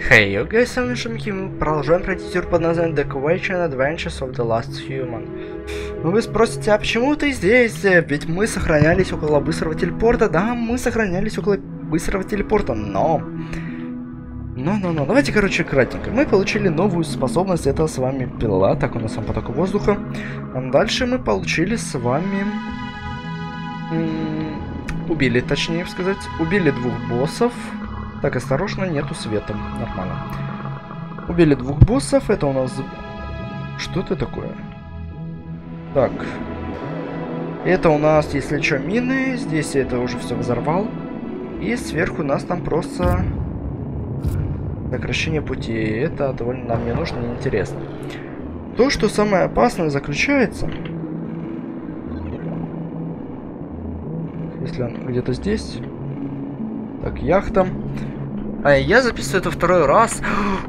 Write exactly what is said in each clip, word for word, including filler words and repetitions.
Hey, you guys, с вами Шамки, мы продолжаем пройти тур под названием The Quation Adventures of the Last Human. Ну вы спросите, а почему ты здесь? Ведь мы сохранялись около быстрого телепорта. Да, мы сохранялись около быстрого телепорта, но... Но-но-но, давайте, короче, кратенько. Мы получили новую способность, это с вами пила, так у нас сам поток воздуха. А дальше мы получили с вами... М-м, убили, точнее сказать, убили двух боссов. Так, осторожно, нету света. Нормально. Убили двух боссов. Это у нас... Что это такое? Так. Это у нас, если что, мины. Здесь я это уже все взорвал. И сверху у нас там просто... сокращение пути. Это довольно нам не нужно, не интересно. То, что самое опасное заключается... Если он где-то здесь... Так, яхта. А я записываю это второй раз.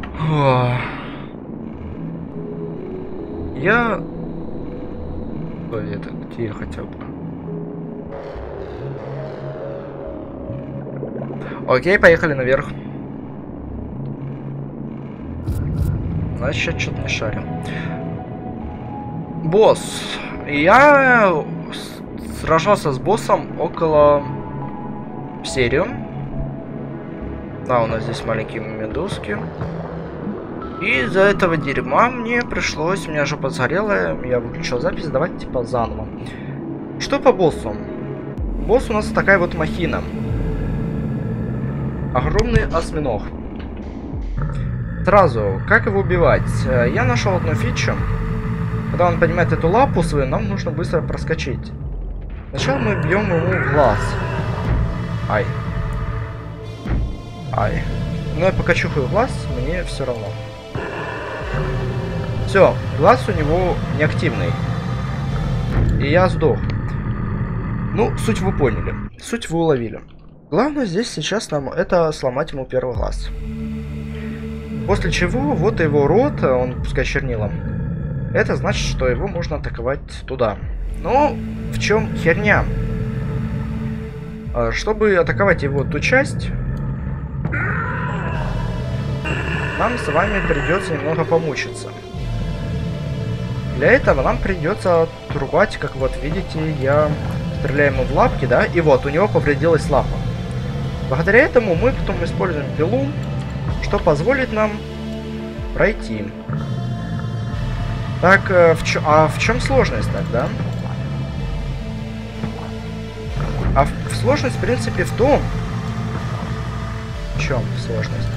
Я... Ой, это где я хотел бы? Окей, поехали наверх. Значит, что-то не шарим. Босс. Я сражался с боссом около серию. Да, у нас здесь маленькие медузки. И из-за этого дерьма мне пришлось, у меня жопа сгорела, я выключил запись, давайте типа заново. Что по боссу? Босс у нас такая вот махина. Огромный осьминог. Сразу, как его убивать? Я нашел одну фичу. Когда он поднимает эту лапу свою, нам нужно быстро проскочить. Сначала мы бьем ему в глаз. Ай. Ай. Но я пока чухаю глаз, мне все равно. Все, глаз у него неактивный. И я сдох. Ну, суть вы поняли. Суть вы уловили. Главное здесь сейчас нам это сломать ему первый глаз. После чего, вот его рот, он пускай чернилом. Это значит, что его можно атаковать туда. Но в чем херня? Чтобы атаковать его ту часть, нам с вами придется немного помучиться. Для этого нам придется отрубать, как вот видите, я стреляю ему в лапки, да, и вот у него повредилась лапа. Благодаря этому мы потом используем пилу, что позволит нам пройти. Так, в чё, а в чем сложность тогда? А в, в сложность, в принципе, в том... В чем сложность?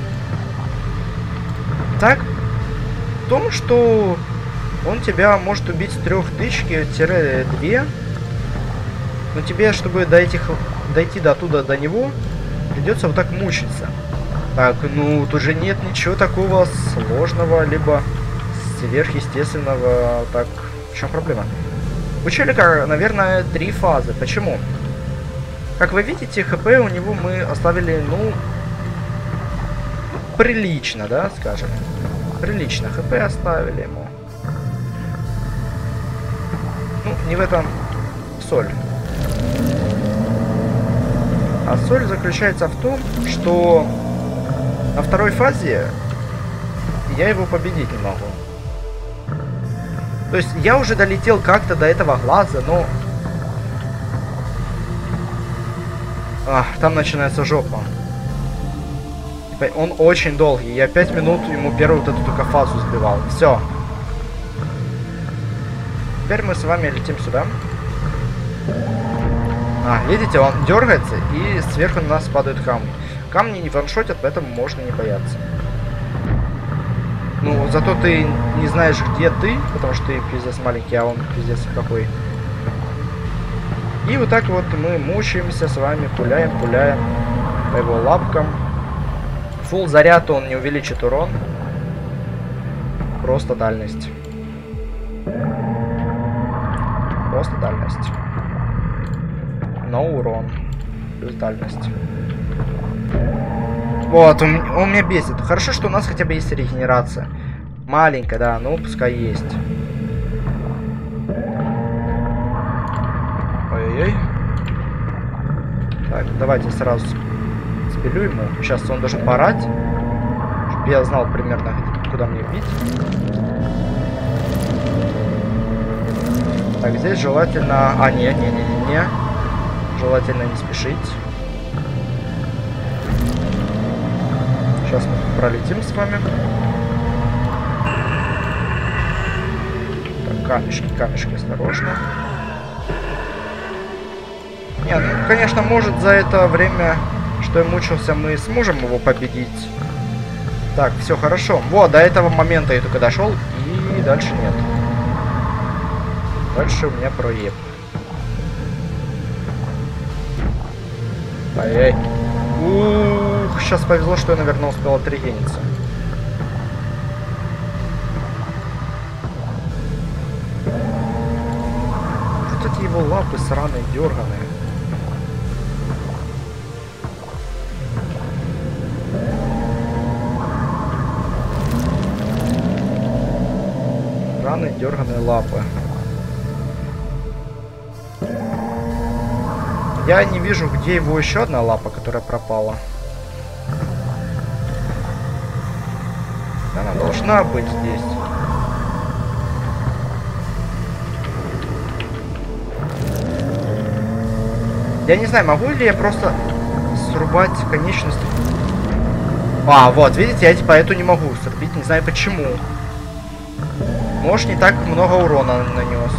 Так, в том, что он тебя может убить с трех тычки-две. Но тебе, чтобы до этих, дойти до туда, до него, придется вот так мучиться. Так, ну, тут же нет ничего такого сложного, либо сверхъестественного. Так, в чем проблема? У челика, наверное, три фазы. Почему? Как вы видите, хп у него мы оставили, ну, прилично, да, скажем. Прилично хп оставили ему. Ну, не в этом соль. А соль заключается в том, что на второй фазе я его победить не могу. То есть я уже долетел как-то до этого глаза, но... А, там начинается жопа. Он очень долгий. Я пять минут ему первую вот эту только фазу сбивал. Все. Теперь мы с вами летим сюда. А, видите, он дергается, и сверху на нас падают камни. Камни не ваншотят, поэтому можно не бояться. Ну, зато ты не знаешь, где ты, потому что ты пиздец маленький, а он пиздец какой. И вот так вот мы мучаемся с вами, пуляем, пуляем по его лапкам. Фулл заряд он не увеличит урон. Просто дальность. Просто дальность. Но урон. Плюс дальность. Вот, он, он меня бесит. Хорошо, что у нас хотя бы есть регенерация. Маленькая, да, ну пускай есть. Ой-ой-ой. Так, давайте сразу спилю ему. Сейчас он должен порать. чтобы я знал примерно, куда мне бить. Так, здесь желательно... А, не, не, не, не, не. Желательно не спешить. Сейчас мы пролетим с вами. Так, камешки, камешки, осторожно. Нет, ну, конечно, может, за это время, что я мучился, мы сможем его победить. Так, все хорошо. Вот, до этого момента я только дошел, и дальше нет. Дальше у меня проеб. Ай-яй. Ух, сейчас повезло, что я, наверное, успел отрегениться. Вот эти его лапы сраные, дерганые. Сраные, дерганые лапы. Я не вижу, где его еще одна лапа, которая пропала. Она должна быть здесь. Я не знаю, могу ли я просто срубать конечность. А, вот, видите, я типа эту не могу срубить, не знаю почему. Может, не так много урона нанес.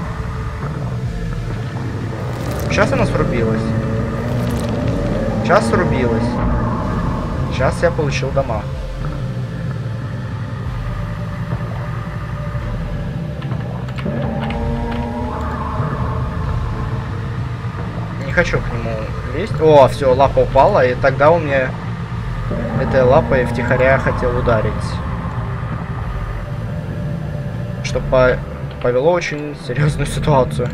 Сейчас она срубилась. Сейчас срубилась. Сейчас я получил дамаг. Не хочу к нему лезть. О, все, лапа упала, и тогда он мне этой лапой втихаря хотел ударить. Что по повело очень серьезную ситуацию.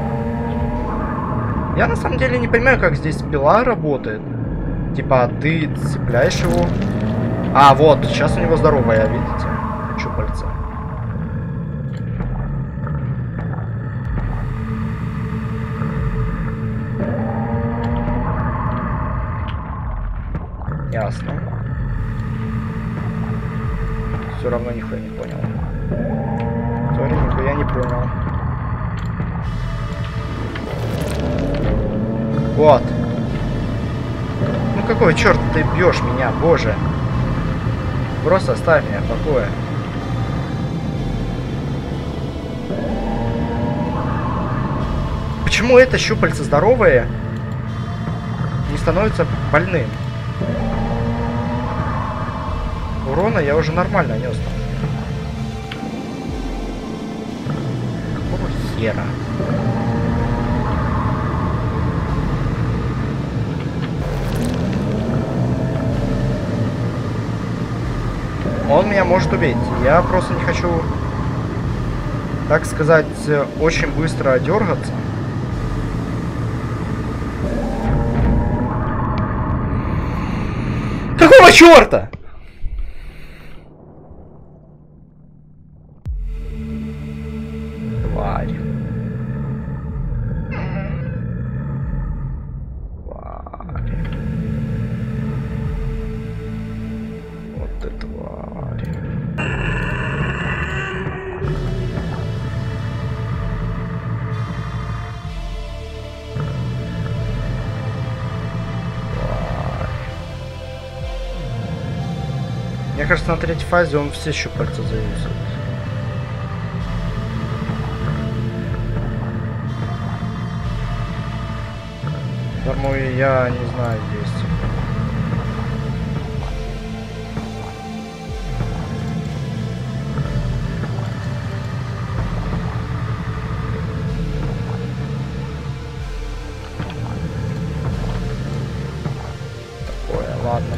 Я на самом деле не понимаю, как здесь пила работает. Типа, ты цепляешь его. А, вот, сейчас у него здоровая, видите? Щупальца. Ясно. Все равно нихуя не понял. Сори, нихуя не понял. Вот. Ну какой черт ты бьешь меня, боже. Просто оставь меня в покое. Почему это щупальце здоровое не становится больным? Урона я уже нормально нес. Какого хера? Он меня может убить. Я просто не хочу, так сказать, очень быстро дергаться. Какого черта? Тварь. Тварь. Вот ты тварь. Мне кажется, на третьей фазе он все щупальца заюзает. Потому я не знаю здесь. Такое, ладно.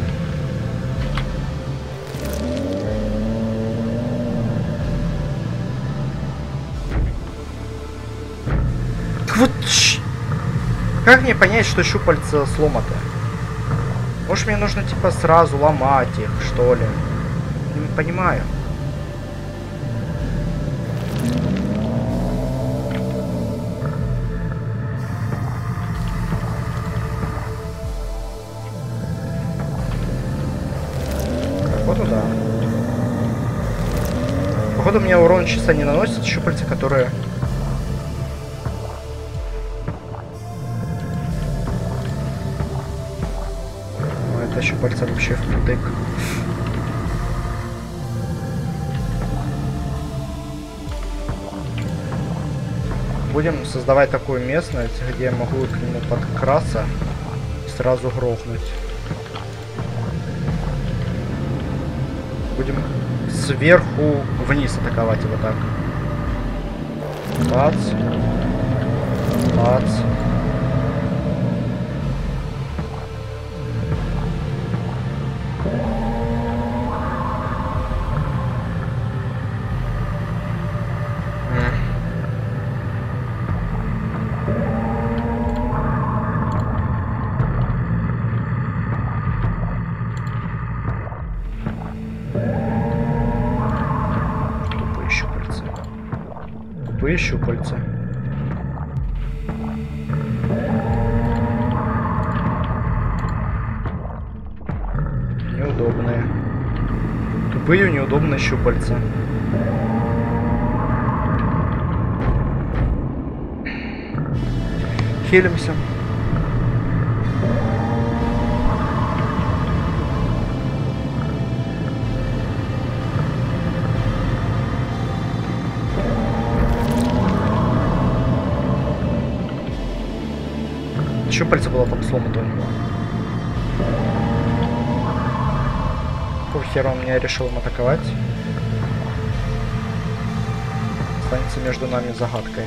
Вот как мне понять, что щупальца сломаты? Может, мне нужно типа сразу ломать их, что ли? Не понимаю. Так, вот туда. Походу мне урон чисто не наносят щупальца, которые... Ну, это щупальца вообще впритык. Будем создавать такую местность, где я могу к нему подкрасться и сразу грохнуть. Будем сверху вниз атаковать его так. Бац. Бац. Щупальца. Неудобные. Тупые неудобные щупальца. Хилимся. Щупальца было там сломано у него. Какого хера он меня решил им атаковать? Останется между нами загадкой.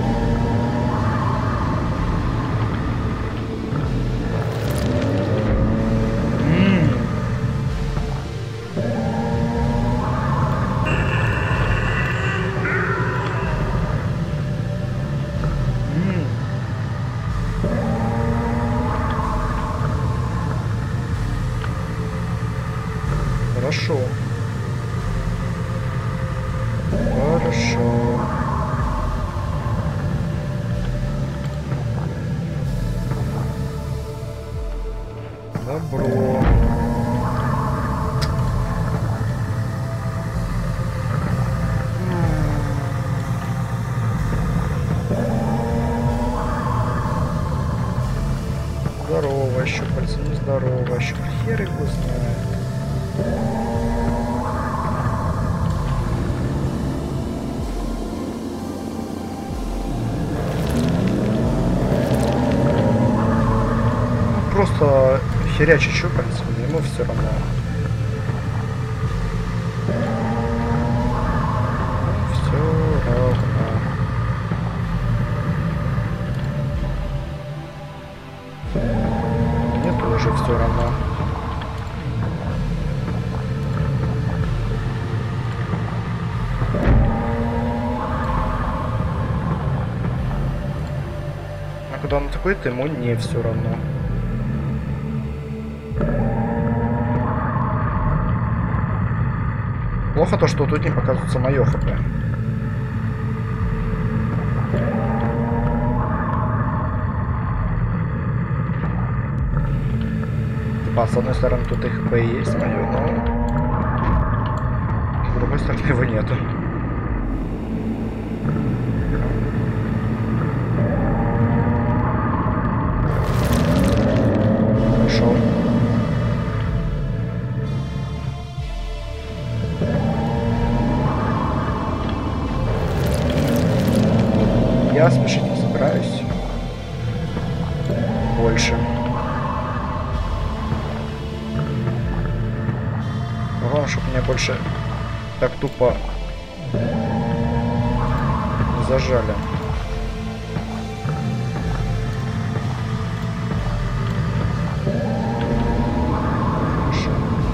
Хорошо. Хорошо. Добро. Здорово, щупальца, нездорово, щупальца, хер его знает. Просто херячий щупальца, ему все равно. Все равно. Мне тоже все равно. А когда он атакует, ему не все равно. Плохо то, что тут не показывается мое хп. Типа, с одной стороны тут и хп есть мое, но с другой стороны его нету. Хорошо. Я спешить не собираюсь. Больше. Главное, чтобы меня больше так тупо не зажали. Хорошо.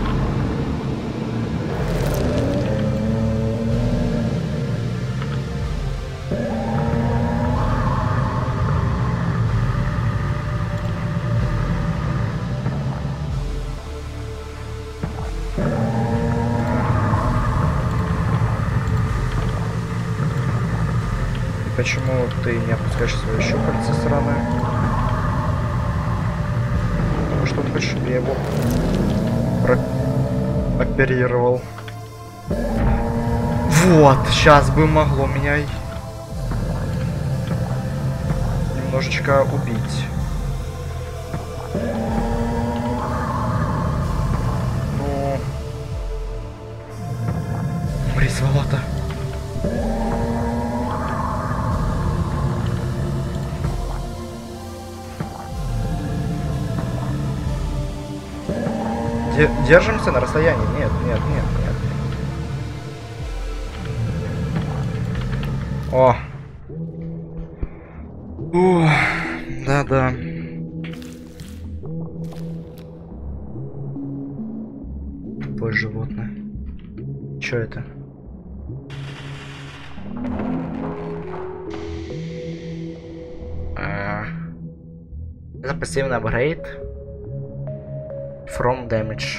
Почему ты не опускаешь свои щупальца стороны? Потому что он хочет, чтобы я его оперировал. Вот, сейчас бы могло меня немножечко убить. Ну, умри, сволота. Держимся на расстоянии. Нет, нет, нет, нет. О. Ух, да-да. Тупое животное. Чё это? А, это пассивный апгрейд. From damage.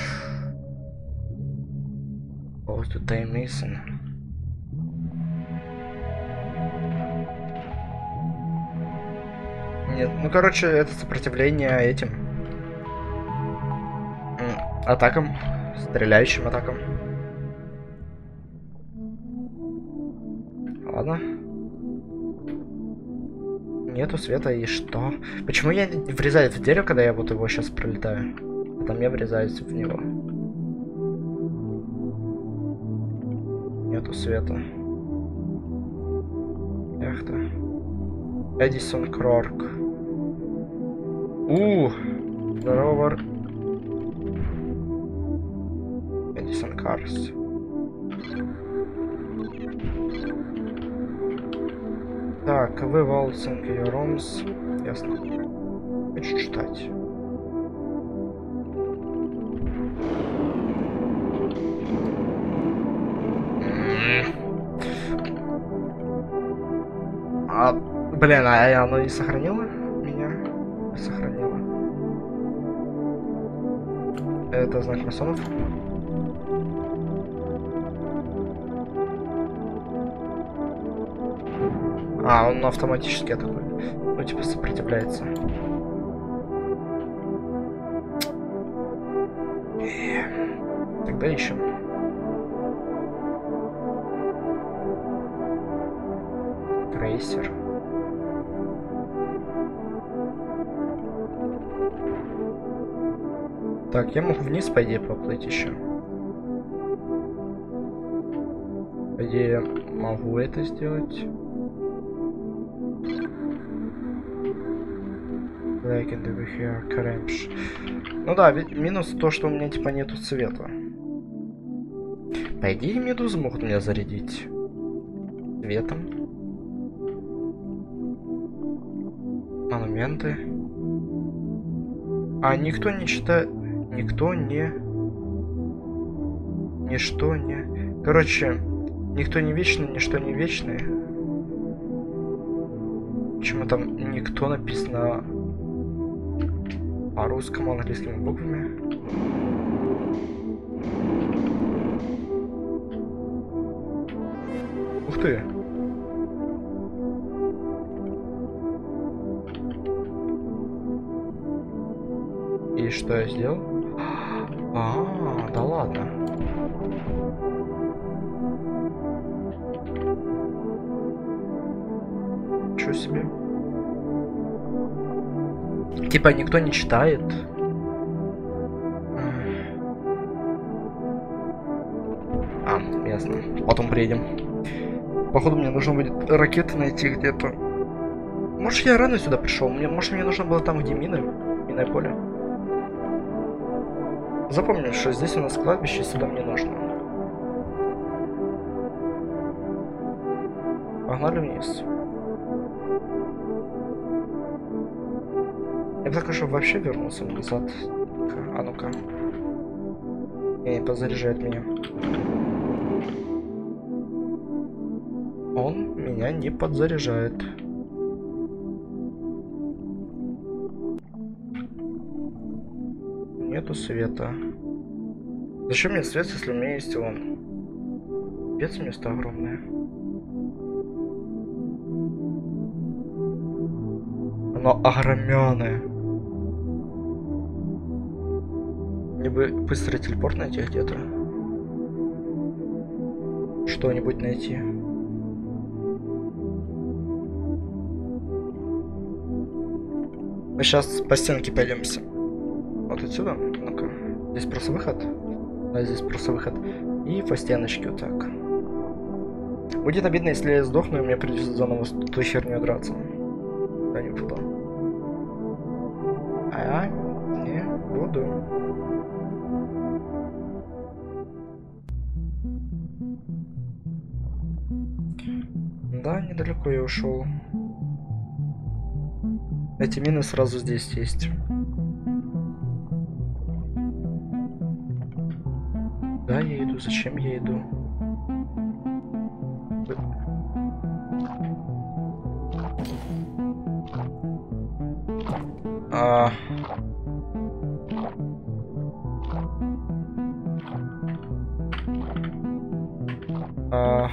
Goes to time missing. Нет, ну короче, это сопротивление этим атакам, стреляющим атакам. Ладно. Нету света и что? Почему я врезаюсь в дерево, когда я вот его сейчас пролетаю? А там я врезаюсь в него. Нету света. Яхта. Эдисон Крорк. У, здорово. Эдисон Карс. Так, вы Волсинг и Ромс. Ясно. Хочу читать. А, блин, а оно не сохранило меня? Не сохранило. Это знак масонов. А, он автоматически такой. Ну, типа, сопротивляется. Тогда ищем. Крейсер. Так, я могу вниз, по идее, поплыть еще. По идее, могу это сделать. Like in the here, Каремш. Ну да, ведь минус то, что у меня типа нету цвета. По идее, медузы могут меня зарядить цветом. Монументы. А никто не читает. Никто не. Ничто не. Короче, никто не вечный, ничто не вечное. Почему там никто написано по-русскому, английскими буквами? Ух ты! И что я сделал? А, да ладно. Чё себе? Типа никто не читает. А, ясно. Потом приедем. Походу мне нужно будет ракеты найти где-то. Может я рано сюда пришел? Мне, может мне нужно было там, где мины? Минное поле. Запомни, что здесь у нас кладбище, сюда мне нужно. Погнали вниз. Я бы так что вообще вернулся назад. А ну-ка. Не, подзаряжает меня. Он меня не подзаряжает. Нету света. Зачем мне свет, если у меня есть он? Пец, место огромное. Оно огроменное. Мне бы быстрый телепорт найти где-то. что-нибудь найти. Мы сейчас по стенке пойдемся. Вот отсюда. Ну-ка. Здесь просто выход. Да, здесь просто выход. И по стеночке вот так. Будет обидно, если я сдохну, и мне придется заново с той херней драться. Да, не буду. А я не буду. Да, недалеко я ушел. Эти мины сразу здесь есть. Да, я иду. Зачем я иду? А... А...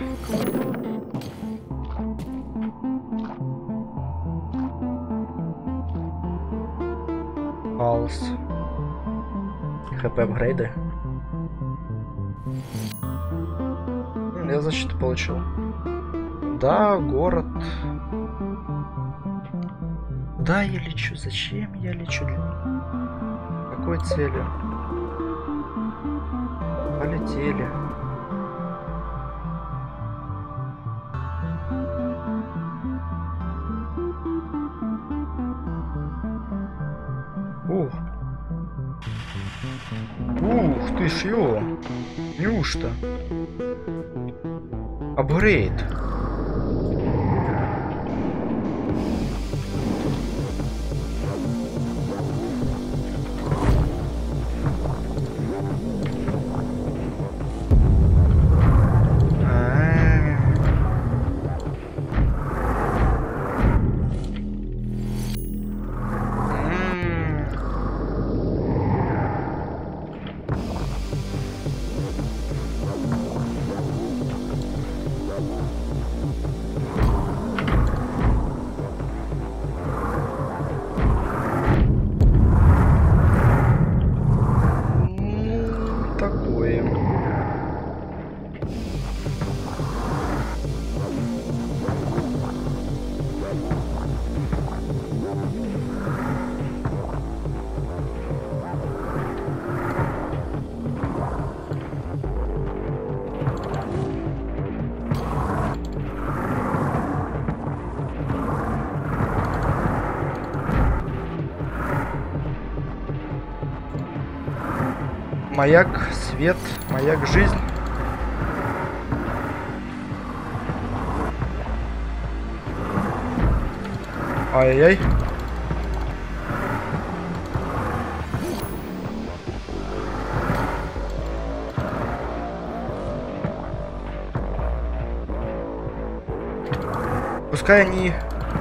Палс. ХП апгрейды. Я защиту получил. Да, город. Да, я лечу. Зачем я лечу? Какой цели? Полетели. Ух. Ух ты ж ё. Неужто? Апгрейд. Маяк, свет, маяк, жизнь. Ай-яй-яй. Пускай они...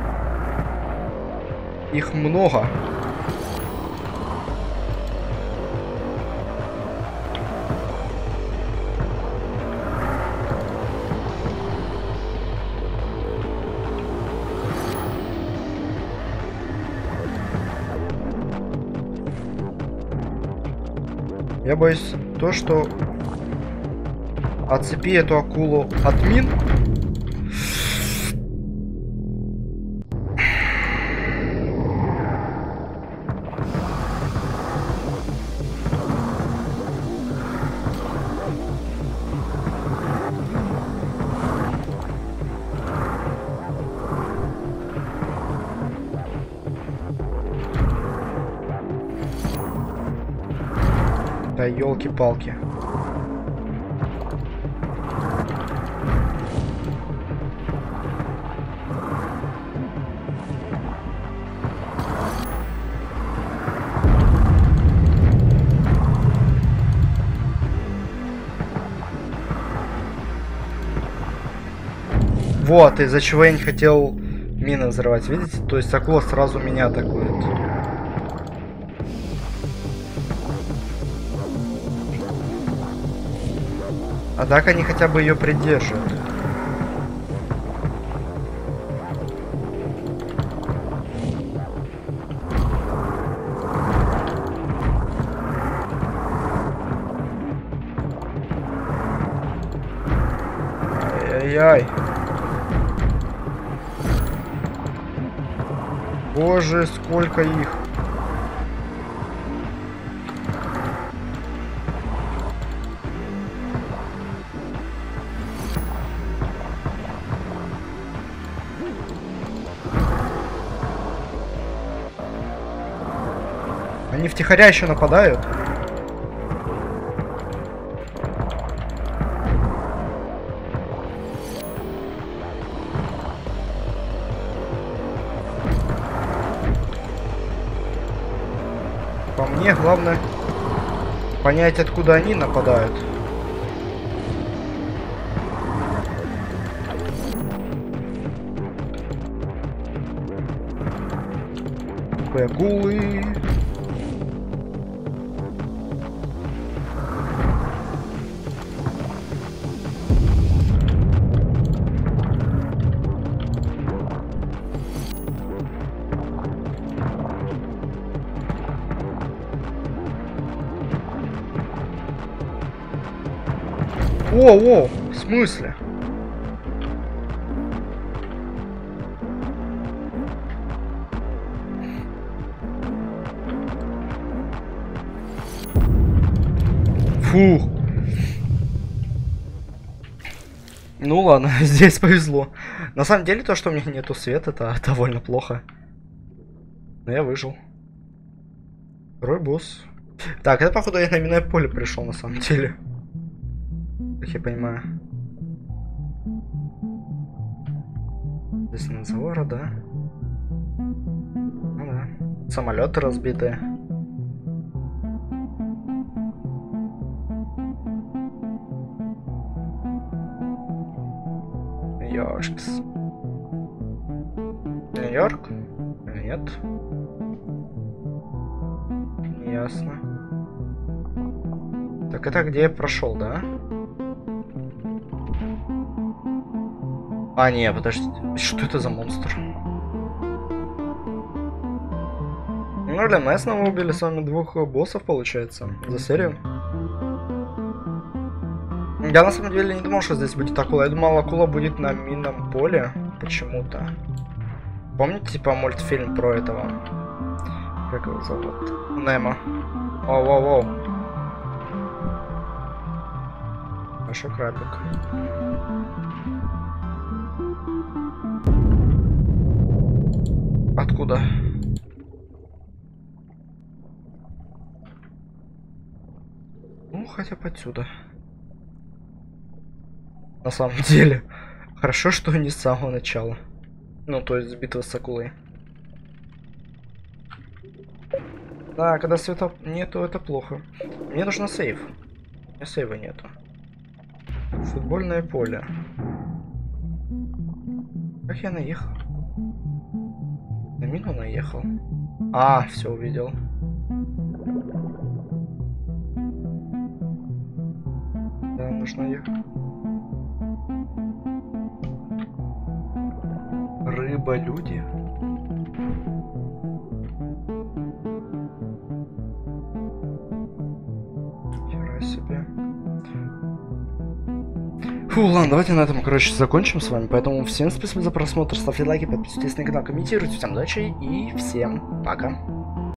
Их много. Я боюсь то, что отцепи эту акулу от мин. Да елки-палки. Вот, из-за чего я не хотел мины взрывать, видите? То есть акула сразу меня атакует. А так они хотя бы ее придерживают. Ай-яй-яй. Боже, сколько их. Они втихаря еще нападают. По мне главное понять, откуда они нападают. Бегулы. Воу-воу, в смысле? Фух. Ну ладно, здесь повезло. На самом деле, то, что у меня нету света, это довольно плохо. Но я выжил. Второй босс. Так, это походу я на минное поле пришел, на самом деле. Как я понимаю. Здесь надзора, да? Ну да. Самолеты разбитые. Йоркс. Нью-Йорк? Нет. Ясно. Так это где я прошел, да? А, не, подождите. Что это за монстр? Ну, для нас мы убили с вами двух боссов, получается, за серию. Я на самом деле не думал, что здесь будет акула. Я думал, акула будет на минном поле почему-то. Помните, типа, мультфильм про этого? Как его зовут? Немо. Оу-оу-оу. Большой крабик. Откуда? Ну, хотя бы отсюда. На самом деле. Хорошо, что не с самого начала. Ну, то есть битва с акулой. Да, когда света нету, это плохо. Мне нужно сейв. У меня сейва нету. Футбольное поле. Как я наехал? На мину наехал. А, все увидел. Да, нужно ехать. Рыба-люди. Хера себе. Фу, ладно, давайте на этом, короче, закончим с вами. Поэтому всем спасибо за просмотр, ставьте лайки, подписывайтесь на канал, комментируйте. Всем удачи и всем пока.